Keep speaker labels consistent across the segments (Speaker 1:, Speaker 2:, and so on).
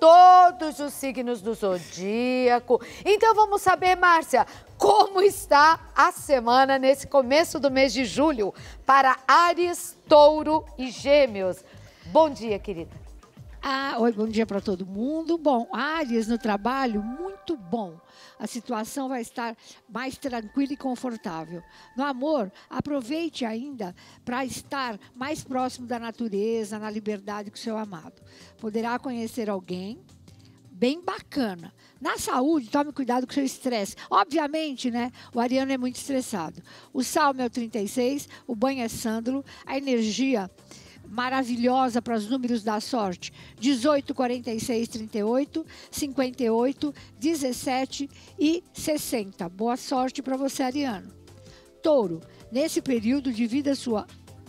Speaker 1: todos os signos do zodíaco. Então vamos saber, Márcia, como está a semana nesse começo do mês de julho para Áries, Touro e Gêmeos. Bom dia, querida.
Speaker 2: Oi, bom dia para todo mundo. Bom, Áries no trabalho, muito bom. A situação vai estar mais tranquila e confortável. No amor, aproveite ainda para estar mais próximo da natureza, na liberdade com o seu amado. Poderá conhecer alguém bem bacana. Na saúde, tome cuidado com o seu estresse. Obviamente, né? O ariano é muito estressado. O salmo é o 36, o banho é sândalo, a energia maravilhosa para os números da sorte: 18, 46, 38, 58, 17 e 60. Boa sorte para você, ariano. Touro, nesse período, divida sua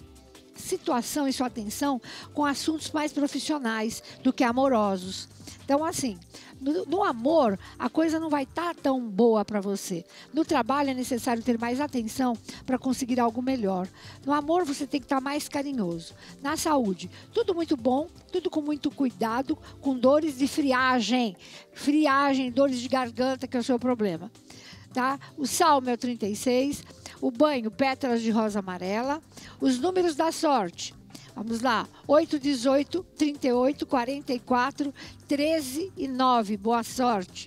Speaker 2: situação e sua atenção com assuntos mais profissionais do que amorosos. Então, assim, no amor, a coisa não vai estar tão boa para você. No trabalho, é necessário ter mais atenção para conseguir algo melhor. No amor, você tem que estar mais carinhoso. Na saúde, tudo muito bom, tudo com muito cuidado, com dores de friagem. Friagem, dores de garganta, que é o seu problema. Tá? O salmo é o 36, o banho, pétalas de rosa amarela. Os números da sorte: vamos lá: 8, 18, 38, 44, 13 e 9. Boa sorte.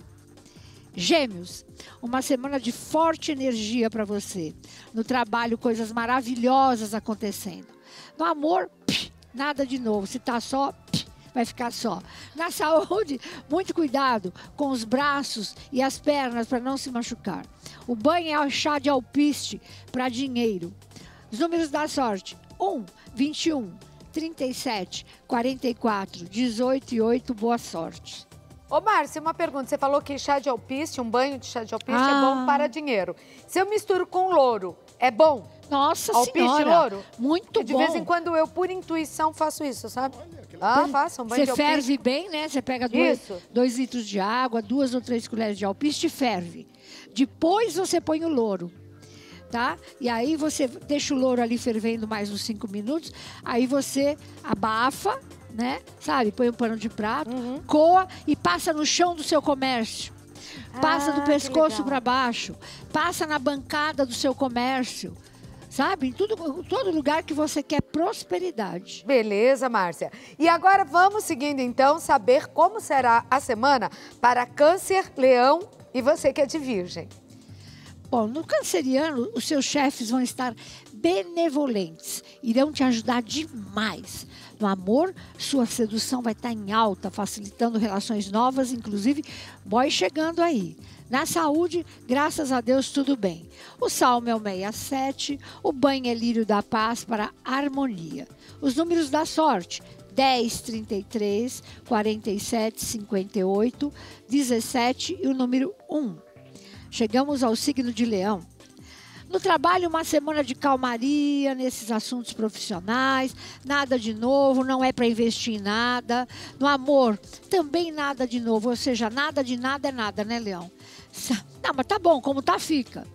Speaker 2: Gêmeos, uma semana de forte energia para você. No trabalho, coisas maravilhosas acontecendo. No amor, nada de novo. Se tá só, vai ficar só. Na saúde, muito cuidado com os braços e as pernas para não se machucar. O banho é o chá de alpiste para dinheiro. Os números da sorte: 1, 21, 37, 44, 18 e 8, boa sorte.
Speaker 1: Ô, Márcia, uma pergunta. Você falou que chá de alpiste, um banho de chá de alpiste é bom para dinheiro. Se eu misturo com louro, é bom?
Speaker 2: Nossa
Speaker 1: alpiste
Speaker 2: senhora,
Speaker 1: e louro?
Speaker 2: muito
Speaker 1: de
Speaker 2: bom.
Speaker 1: De vez em quando eu, por intuição, faço isso, sabe? Faça um banho de
Speaker 2: alpiste. Você ferve bem, né? Você pega 2 litros de água, 2 ou 3 colheres de alpiste e ferve. Depois você põe o louro. Tá? E aí você deixa o louro ali fervendo mais uns 5 minutos, aí você abafa, né? Sabe? Põe um pano de prato, coa e passa no chão do seu comércio. Passa do pescoço para baixo, passa na bancada do seu comércio, sabe? Em todo lugar que você quer prosperidade.
Speaker 1: Beleza, Márcia. E agora vamos seguindo então, saber como será a semana para Câncer, Leão e você que é de Virgem.
Speaker 2: Bom, no canceriano, os seus chefes vão estar benevolentes, irão te ajudar demais. No amor, sua sedução vai estar em alta, facilitando relações novas, inclusive boy chegando aí. Na saúde, graças a Deus, tudo bem. O salmo é o 67, o banho é lírio da paz para harmonia. Os números da sorte: 10, 33, 47, 58, 17 e o número 1. Chegamos ao signo de Leão. No trabalho, uma semana de calmaria nesses assuntos profissionais, nada de novo, não é para investir em nada. No amor, também nada de novo, ou seja, nada de nada é nada, né, Leão? Não, mas tá bom, como tá, fica.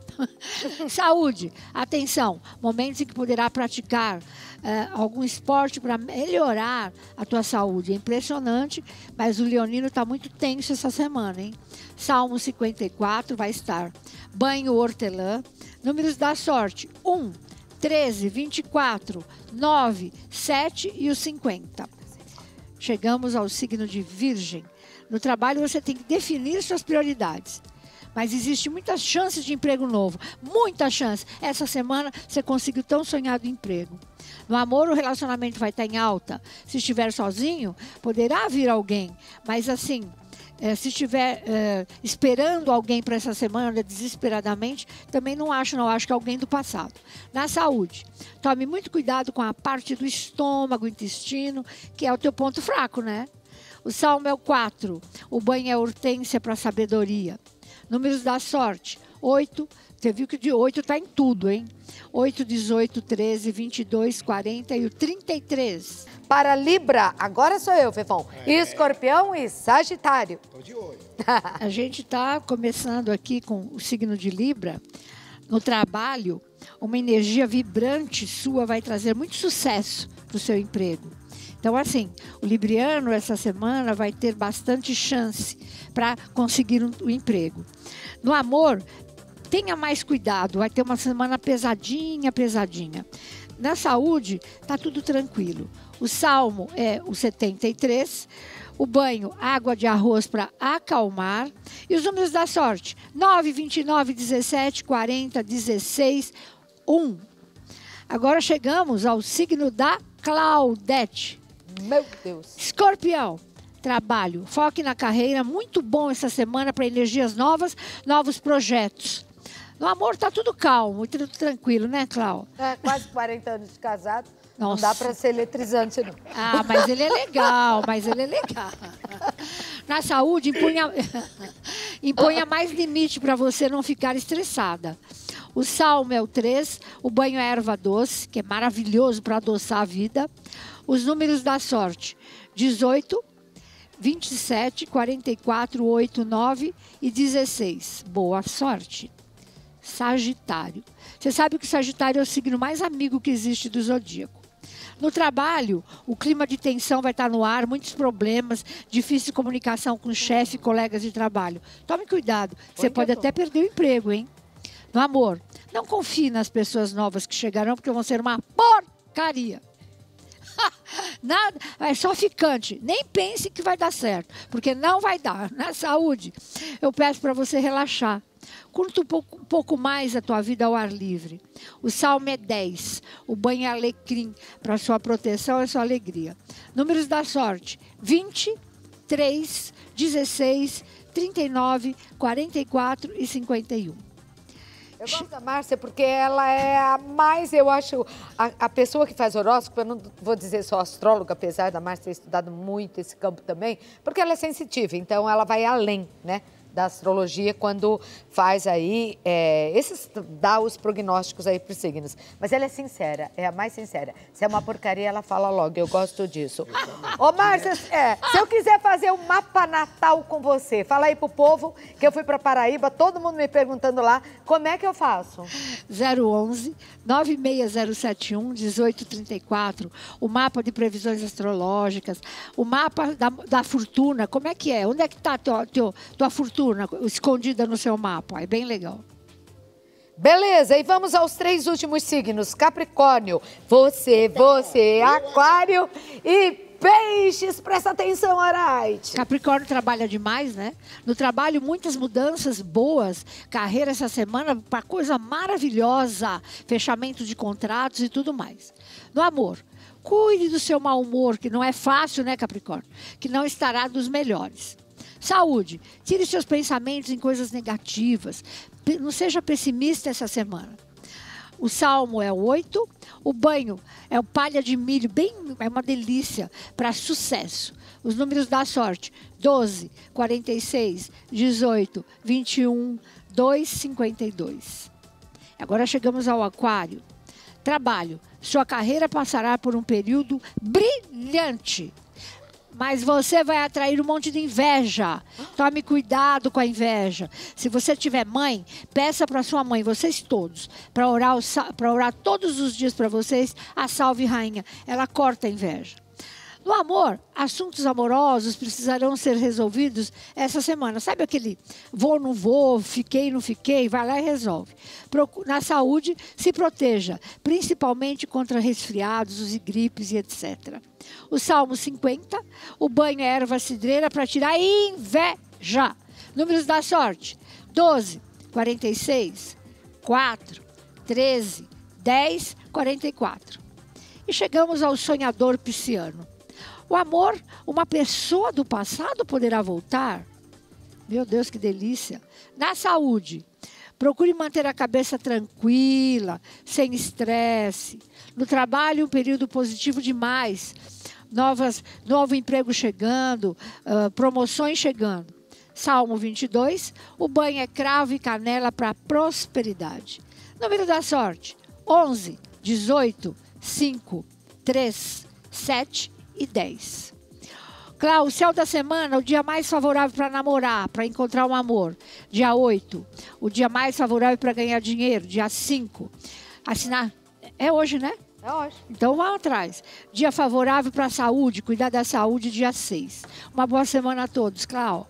Speaker 2: Saúde, atenção, momentos em que poderá praticar algum esporte para melhorar a tua saúde. É impressionante, mas o leonino está muito tenso essa semana, hein? Salmo 54 vai estar banho hortelã. Números da sorte: 1, 13, 24, 9, 7 e o 50. Chegamos ao signo de Virgem. No trabalho você tem que definir suas prioridades. Mas existe muitas chances de emprego novo. Muita chance. Essa semana você conseguiu tão sonhado emprego. No amor, o relacionamento vai estar em alta. Se estiver sozinho, poderá vir alguém. Mas assim, se estiver esperando alguém para essa semana desesperadamente, também não acho, não. Acho que é alguém do passado. Na saúde, tome muito cuidado com a parte do estômago, intestino, que é o teu ponto fraco, né? O salmo é o 4. O banho é hortênsia para sabedoria. Números da sorte: 8, você viu que de 8 está em tudo, hein? 8, 18, 13, 22, 40 e o 33.
Speaker 1: Para Libra, agora sou eu, Fefão. Escorpião e Sagitário.
Speaker 3: Tô de olho.
Speaker 2: A gente está começando aqui com o signo de Libra. No trabalho, uma energia vibrante sua vai trazer muito sucesso para o seu emprego. Então, assim, o libriano essa semana vai ter bastante chance para conseguir um emprego. No amor, tenha mais cuidado, vai ter uma semana pesadinha, pesadinha. Na saúde, tá tudo tranquilo. O salmo é o 73, o banho, água de arroz para acalmar. E os números da sorte, 9, 29, 17, 40, 16, 1. Agora chegamos ao signo da Claudete.
Speaker 1: Meu Deus.
Speaker 2: Escorpião, trabalho, foque na carreira, muito bom essa semana para energias novas, novos projetos. No amor tá tudo calmo e tudo tranquilo, né, Clau?
Speaker 1: É, quase 40 anos de casado.
Speaker 2: Nossa.
Speaker 1: Não dá para ser eletrizante, não.
Speaker 2: Ah, mas ele é legal, Na saúde, imponha mais limite para você não ficar estressada. O salmo é o 3, o banho é erva doce, que é maravilhoso para adoçar a vida. Os números da sorte, 18, 27, 44, 8, 9 e 16. Boa sorte. Sagitário. Você sabe que o Sagitário é o signo mais amigo que existe do zodíaco. No trabalho, o clima de tensão vai estar no ar, muitos problemas, difícil comunicação com o chefe e colegas de trabalho. Tome cuidado, você pode até perder o emprego, hein? No amor, não confie nas pessoas novas que chegarão, porque vão ser uma porcaria. Nada, é só ficante. Nem pense que vai dar certo, porque não vai dar. Na saúde, eu peço para você relaxar. Curta um pouco mais a tua vida ao ar livre. O salmo é 10. O banho é alecrim. Para sua proteção e sua alegria. Números da sorte: 20, 3, 16, 39, 44 e 51.
Speaker 1: Eu gosto da Márcia porque ela é a mais, eu acho, a pessoa que faz horóscopo, eu não vou dizer só astróloga, apesar da Márcia ter estudado muito esse campo também, porque ela é sensitiva, então ela vai além, né, da astrologia quando faz aí, dá os prognósticos aí para os signos. Mas ela é sincera, é a mais sincera. Se é uma porcaria, ela fala logo, eu gosto disso. Ô, Márcia, se eu quiser fazer um mapa natal com você, fala aí pro povo que eu fui para Paraíba, todo mundo me perguntando lá, como é que eu faço?
Speaker 2: 011 96071 1834, o mapa de previsões astrológicas, o mapa da fortuna, como é que é? Onde é que está tua fortuna escondida no seu mapa? É bem legal.
Speaker 1: Beleza, e vamos aos 3 últimos signos. Capricórnio, você, Aquário e Peixes. Presta atenção, Araite.
Speaker 2: Capricórnio trabalha demais, né? No trabalho, muitas mudanças boas. Carreira essa semana para coisa maravilhosa. Fechamento de contratos e tudo mais. No amor, cuide do seu mau humor, que não é fácil, né, Capricórnio? Que não estará dos melhores. Saúde, tire seus pensamentos em coisas negativas. Não seja pessimista essa semana. O salmo é o 8, o banho é o palha de milho, é uma delícia para sucesso. Os números da sorte, 12, 46, 18, 21, 2, 52. Agora chegamos ao Aquário. Trabalho, sua carreira passará por um período brilhante. Mas você vai atrair um monte de inveja. Tome cuidado com a inveja. Se você tiver mãe, peça para sua mãe, vocês todos, para orar todos os dias para vocês, a Salve Rainha. Ela corta a inveja. No amor, assuntos amorosos precisarão ser resolvidos essa semana. Sabe aquele vou, não vou, fiquei, não fiquei? Vai lá e resolve. Na saúde, se proteja, principalmente contra resfriados e gripes e etc. O Salmo 50, o banho é erva cidreira para tirar inveja. Números da sorte, 12, 46, 4, 13, 10, 44. E chegamos ao sonhador pisciano. O amor, uma pessoa do passado poderá voltar? Meu Deus, que delícia. Na saúde, procure manter a cabeça tranquila, sem estresse. No trabalho, um período positivo demais. Novo emprego chegando, promoções chegando. Salmo 22, o banho é cravo e canela para prosperidade. Número da sorte, 11, 18, 5, 3, 7 e 10. Cláudio, o céu da semana, o dia mais favorável para namorar, para encontrar um amor. Dia 8, o dia mais favorável para ganhar dinheiro. Dia 5, assinar... É hoje, né?
Speaker 1: É ótimo.
Speaker 2: Então, vá atrás. Dia favorável para a saúde, cuidar da saúde, dia 6. Uma boa semana a todos, Clau.